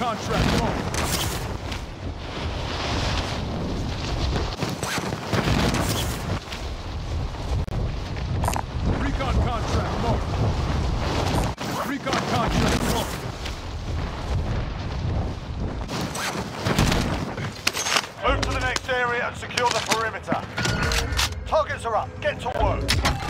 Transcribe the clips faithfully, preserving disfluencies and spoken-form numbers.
contract marked. Recon contract marked. Recon contract marked. Move to the next area and secure the perimeter. Targets are up. Get to work.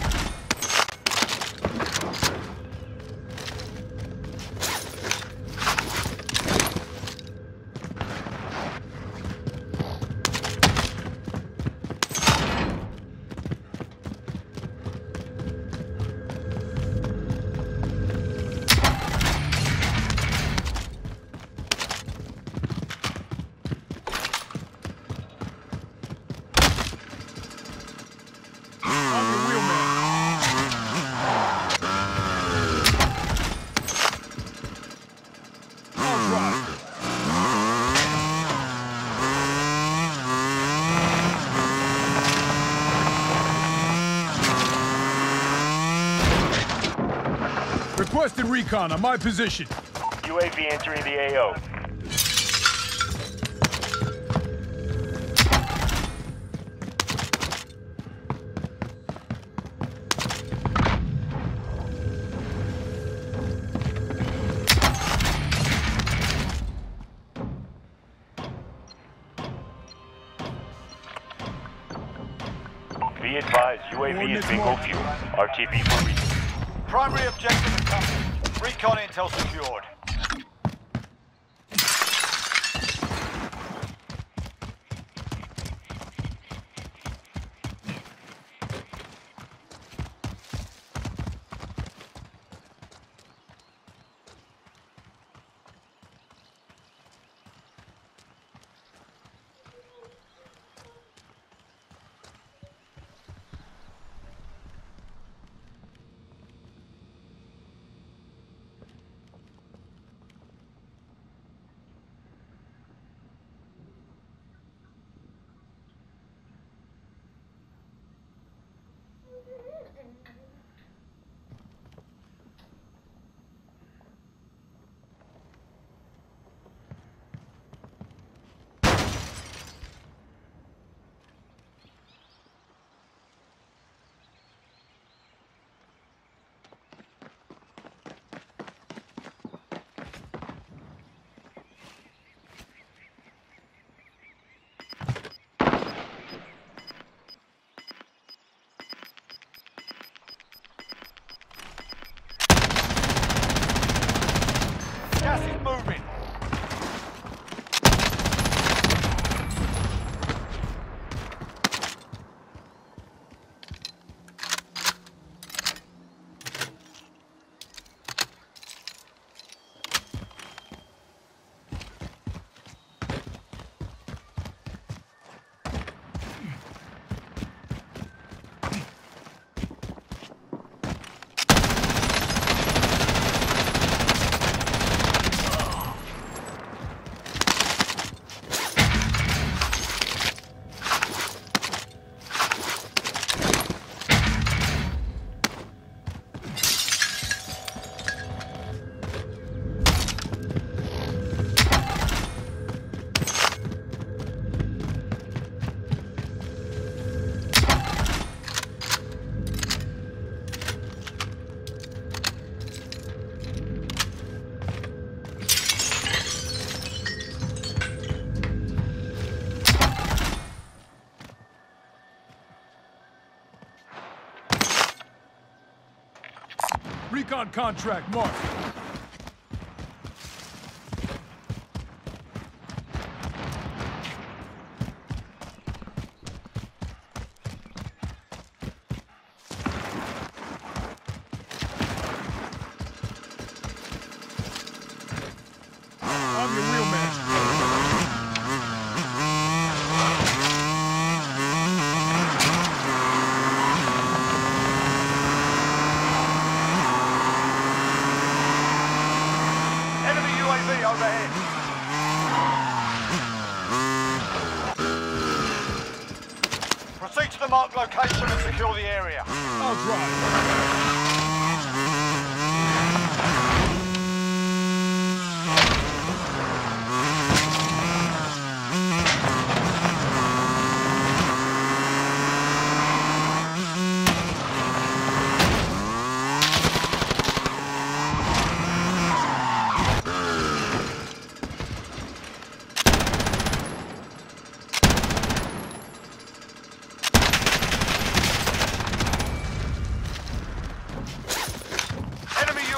Requested recon on my position. U A V entering the A O. Be advised, U A V is bingo fuel. R T B for recon. Primary objective accomplished. Recon intel secured. Gas is moving. Recon contract marked. I'm your wheelman. Overhead. Proceed to the marked location and secure the area. I'll drive.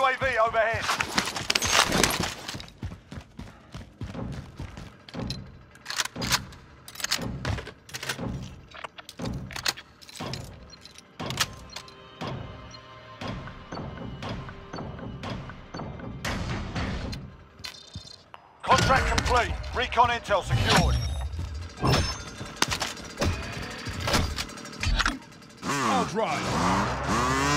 U A V overhead. Contract complete. Recon intel secured. I'll drive.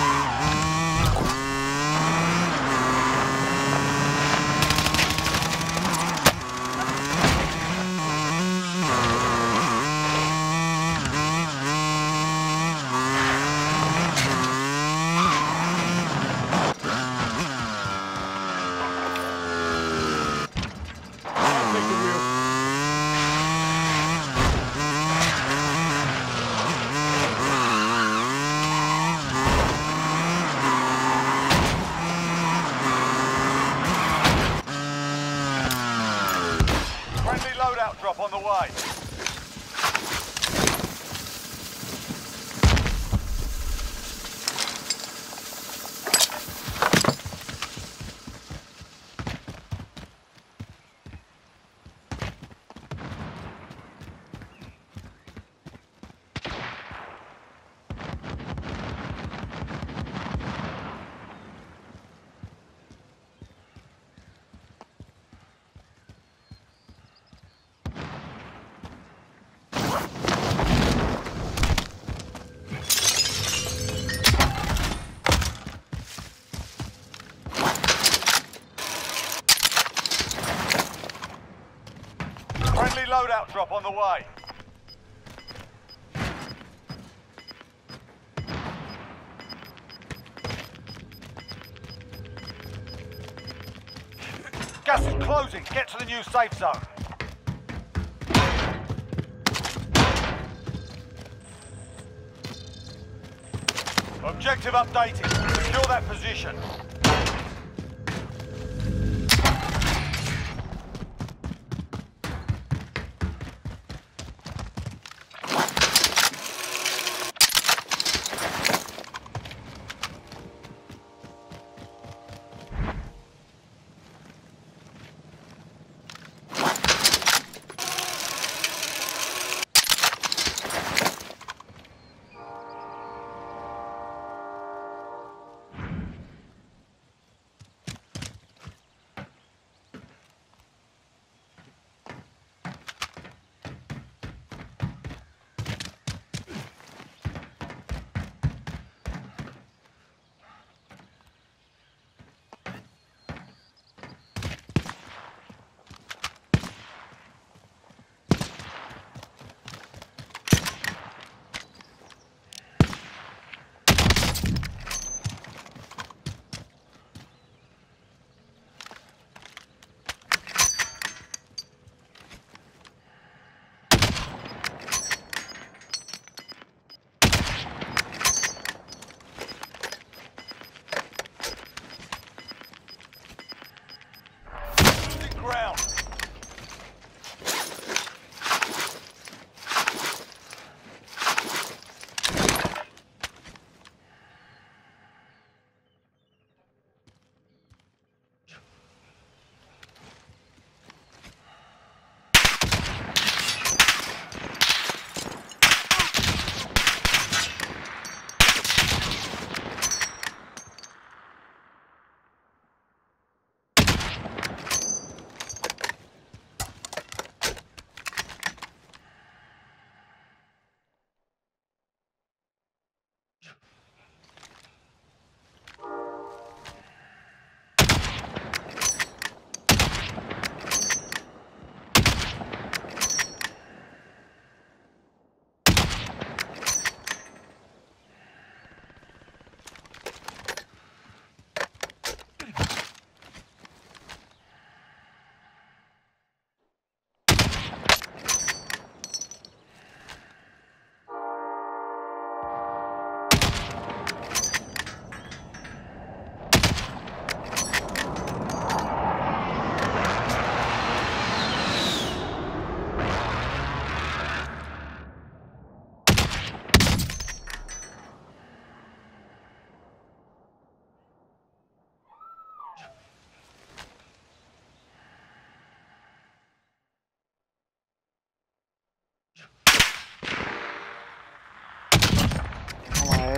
I'll take the wheel. Friendly loadout drop on the way. Friendly loadout drop on the way. Gas is closing. Get to the new safe zone. Objective updated. Secure that position.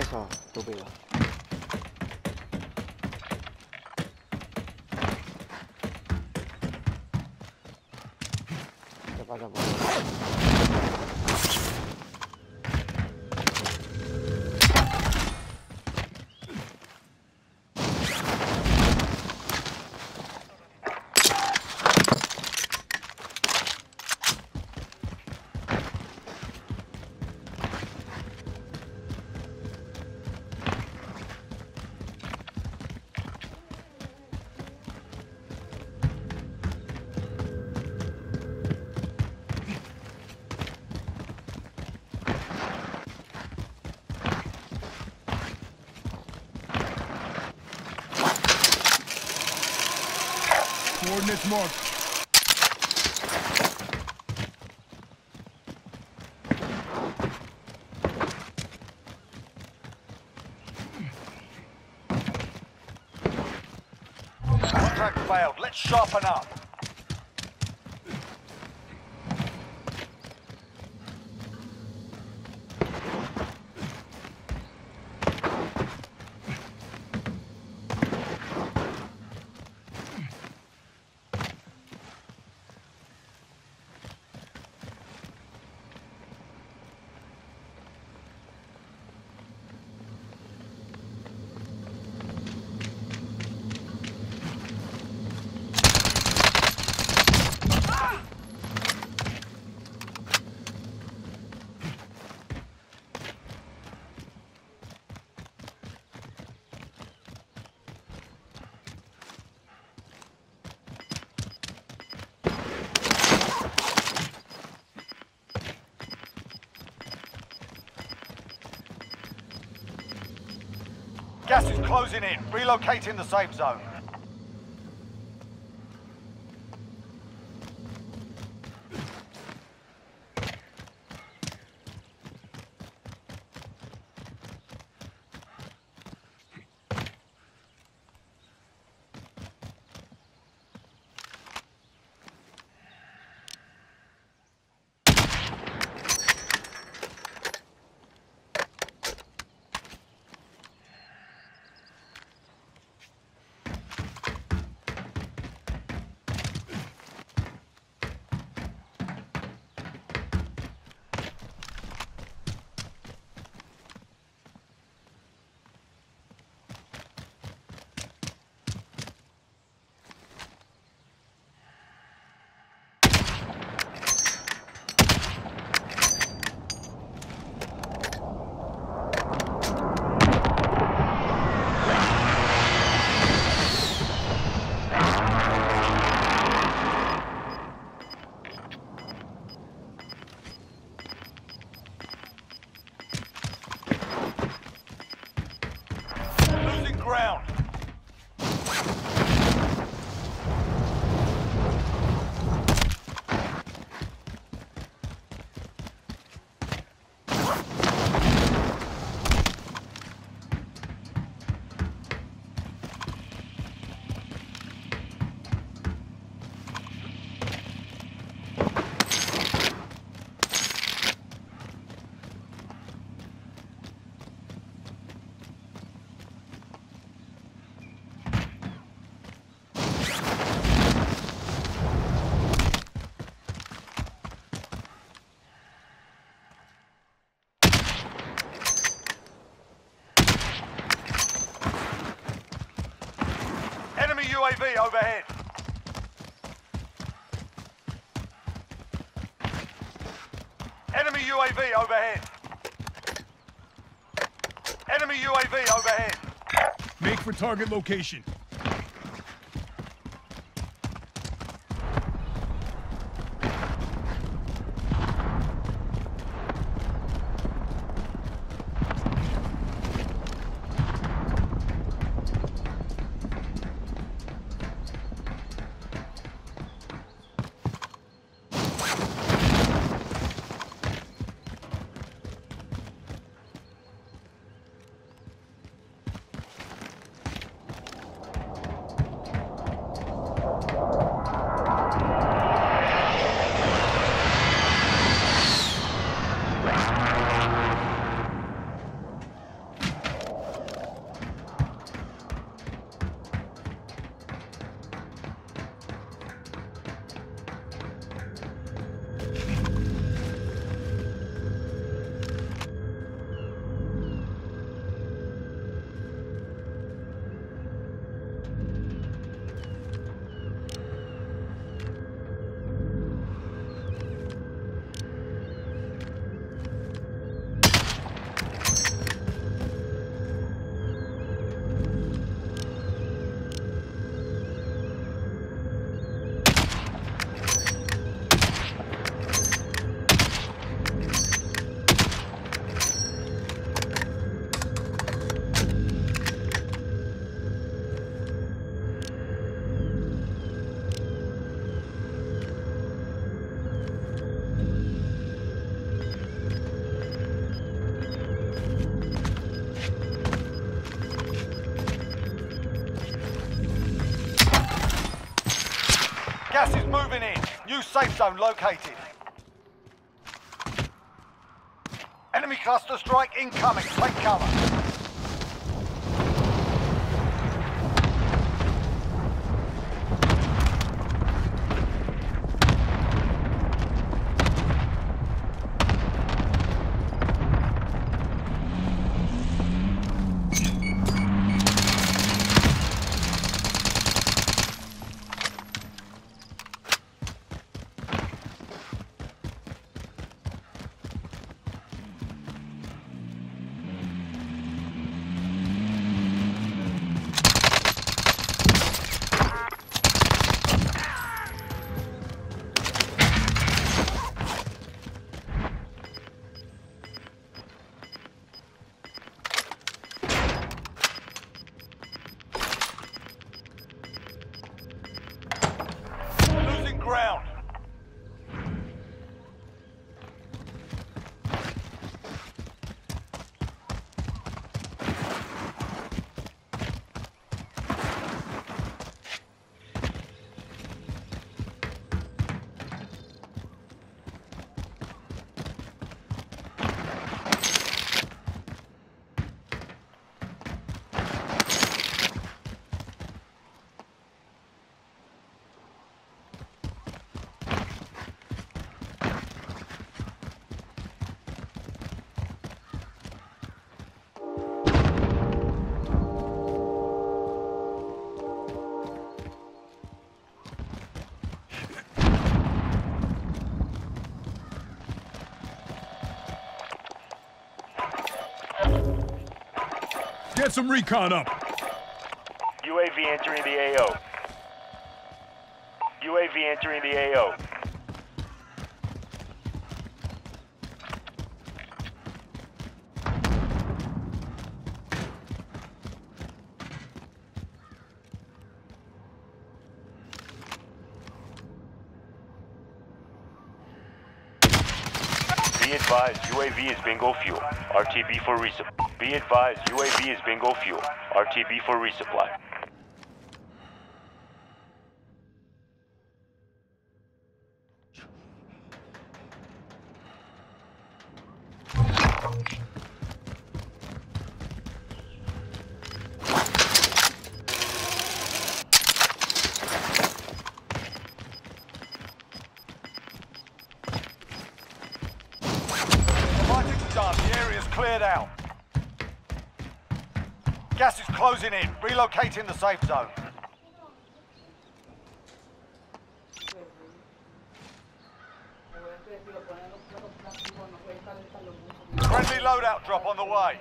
sao thú vị quá. Ra vào, ra vào. Coordinates marked. Contract failed. Let's sharpen up. Gas is closing in. Relocating the safe zone. Ground. Enemy U A V overhead. Enemy U A V overhead. Enemy U A V overhead. Make for target location. Gas is moving in. New safe zone located. Enemy cluster strike incoming. Take cover. Losing ground. Get some recon up. U A V entering the A O. U A V entering the A O. Be advised, U A V is bingo fuel. R T B for resupply. Be advised, U A V is bingo fuel. R T B for resupply. Fighting's done. The area's cleared out. Gas is closing in. Relocating the safe zone. Friendly loadout drop on the way.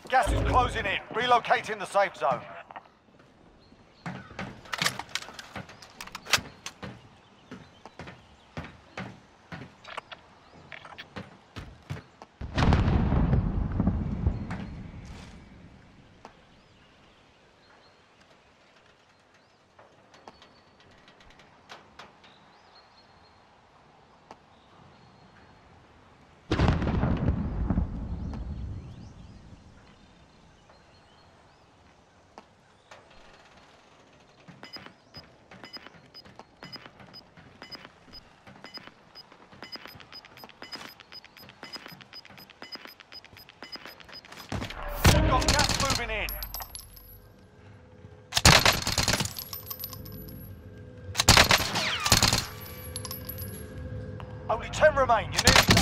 Gas is closing in. Relocating the safe zone. Got gas moving in. Only ten remain. You need to.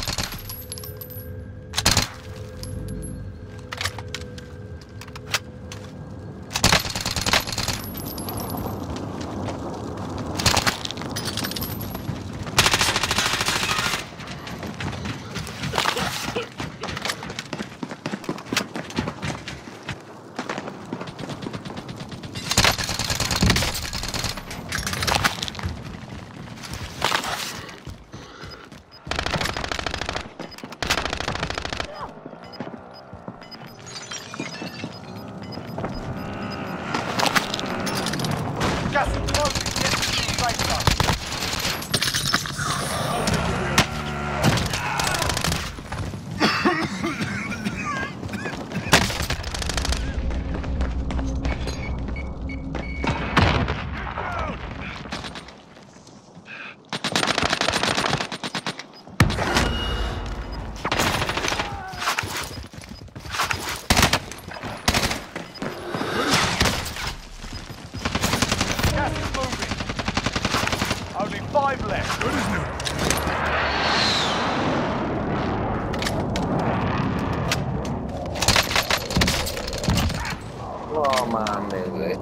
Gas is closing. Get to the safe zone. Gas is moving. Only five left. Good as new. Oh, mames, güey.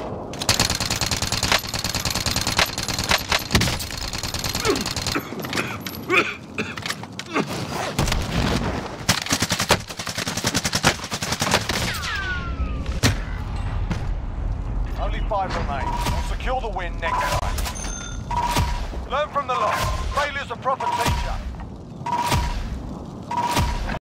Only five remain. We'll secure the win next time. Learn from the loss. Failure's a proper teacher.